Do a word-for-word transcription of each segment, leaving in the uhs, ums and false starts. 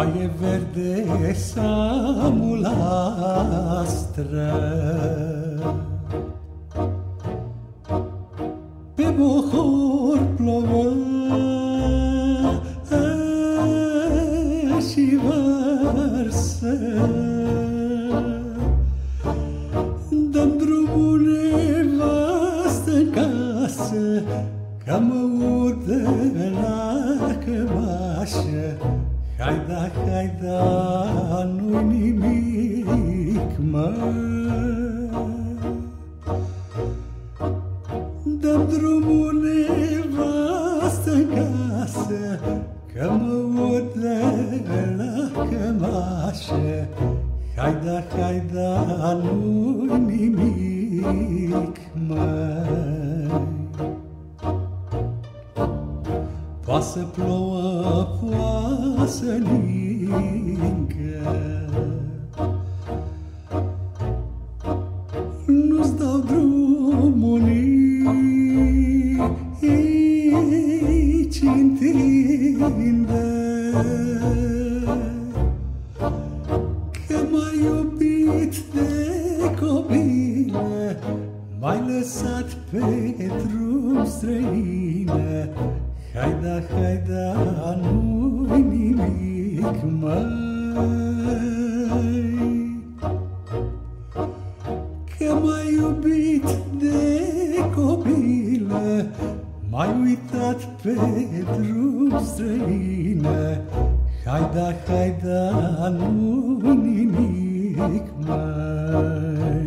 Foaie verde samulastră, pe Bohor plouă și varsă. Dăm drumul nevastă-n casă, că mă udă la cămașă. Haida, haida, nu-i nimic, măi. Dăm drumul nevastă-n casă, că mă udă la cămașă. Haida, haida, nu-i nimic, măi. Poate să plouă, poate să ningă, nu-ți dau drumul nici întindă, că m-ai iubit de copilă, m-ai lăsat pe drum străină. Haida, haida, nu-i nimic, măi, că m-ai iubit de copilă, m-ai uitat pe drum străină. Haida, haida, nu-i nimic, măi.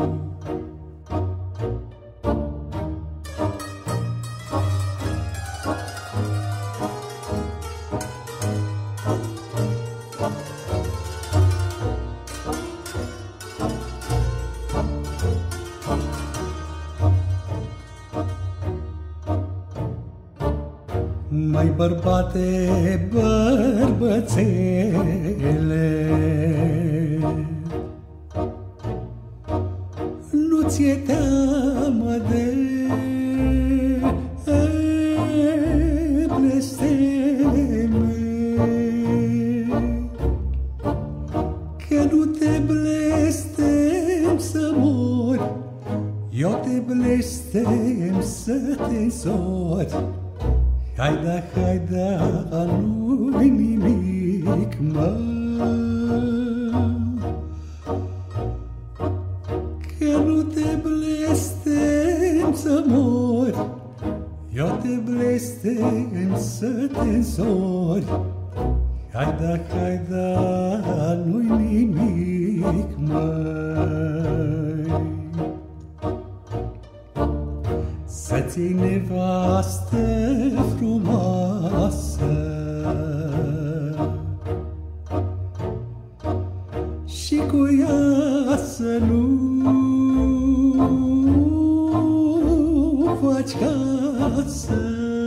Mai bărbate, bărbățele, nu ți-e teamă de blesteme, că nu te blestem să mori, eu te blestem să te însori. Haida, haida, nu-i nimic, măi, că nu te blestem să mori, eu te blestem să te însori. Haida, haida, nu-i nimic, măi. Să-ți iei nevastă frumoasă și cu ea să nu faci casă,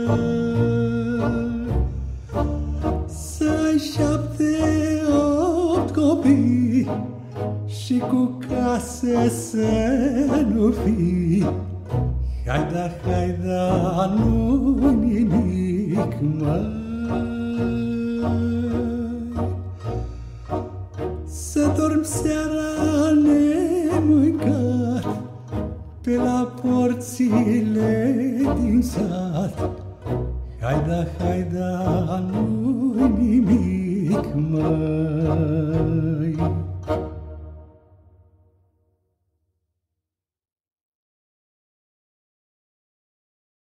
să ai șapte, opt copii și cu casă să nu fii. Haida, haida, nu-i nimic, măi, să dormi seara nemâncat pe la porțile din sat. Haida, haida, nu-i nimic, măi.